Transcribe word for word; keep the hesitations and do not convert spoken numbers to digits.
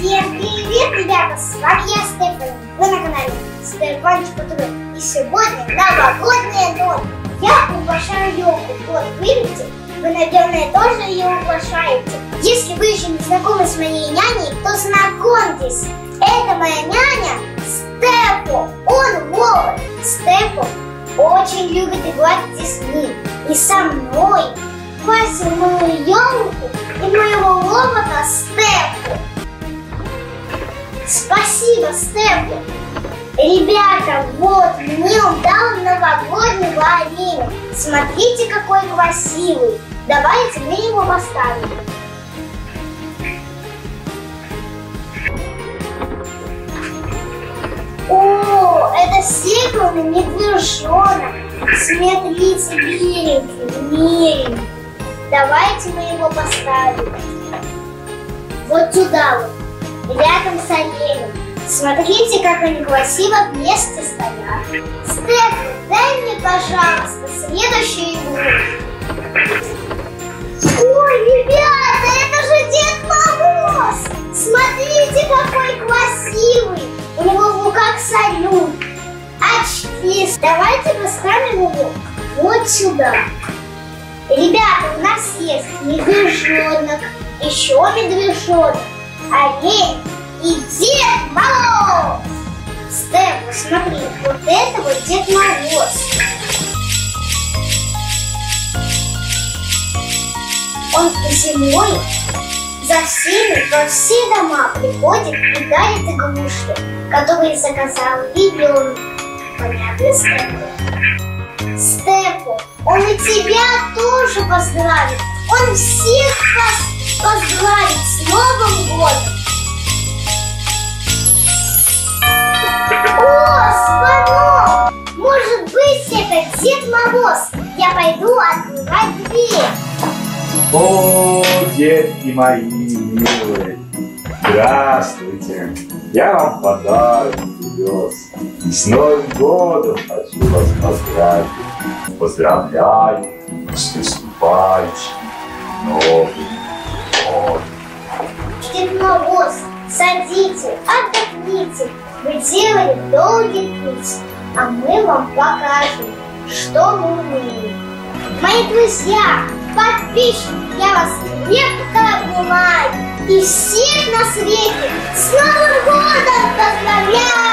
Всем привет, ребята! С вами я, Стефан. Вы на канале Стефанчик Кутуры. И сегодня новогодняя ночь. Я украшаю елку. Вот, видите? Вы, наверное, тоже ее украшаете. Если вы еще не знакомы с моей няней, то знакомьтесь. Это моя няня Стефо. Он Вова. Стефо очень любит играть с детьми. И со мной красил мою елку и моего робота Стефо. Спасибо, Стефо. Ребята, вот, мне он дал новогодний варенье. Смотрите, какой красивый. Давайте мы его поставим. О, это северный медвежонок. Смотрите, миленький, миленький. Давайте мы его поставим вот сюда вот, рядом с оленем. Смотрите, как они красиво вместе стоят. Стеф, дай мне, пожалуйста, следующую игру. Ой, ребята, это же Дед Мороз! Смотрите, какой красивый! У него в руках салют, очки. Давайте поставим его вот сюда. Ребята, у нас есть медвежонок, еще медвежонок, олень и Дед Мороз. Стеф, смотри, вот это вот Дед Мороз. Он зимой за всеми во все дома приходит и дарит игрушки, которые заказал ребенок. Понятно, Стефу? Стефу, он и тебя тоже поздравит. Он всех вас поздравит с Новым годом. О, звонок! Может быть, это Дед Мороз. Я пойду открывать дверь. О, детки мои милые, здравствуйте! Я вам подарок привез. И с Новым годом хочу вас поздравить. Поздравляю с наступающим Новым годом. Дед Мороз, садите, отдохните. Вы делали долгий путь, а мы вам покажем, что мы умеем. Мои друзья, подписчики, я вас крепко обнимаю и всех на свете с Новым годом поздравляю!